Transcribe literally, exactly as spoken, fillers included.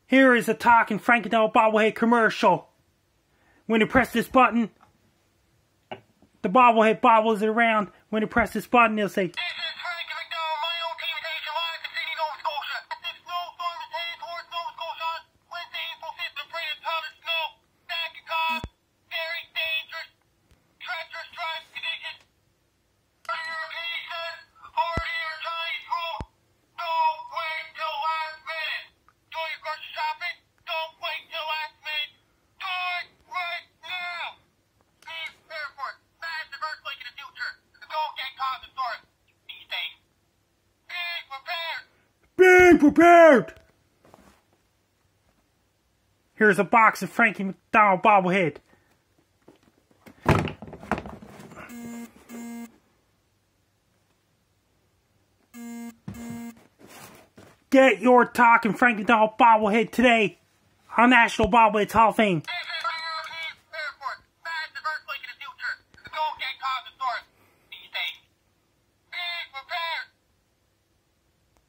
Here is a talking Frankie MacDonald Bobblehead commercial. When you press this button, the bobblehead bobbles it around. When you press this button, it'll say, This is Frankie MacDonald, my own team station live to Sydney, Nova Scotia. This snowstorm is heading towards Nova Scotia on Wednesday, April fifth, to bring a ton of snow. That can cause very dangerous, treacherous driving conditions. On your location, already your Chinese food. Don't wait till last minute. Doing your grocery shopping, don't wait till last minute. Do it right now. Be prepared for it. Massive earthquake in the future. Don't get caught in the storm. Be safe. Be prepared. Be prepared! Here's a box of Frankie MacDonald Bobblehead. Get your talking Frankie MacDonald Bobblehead today on National Bobbleheads Hall of Fame.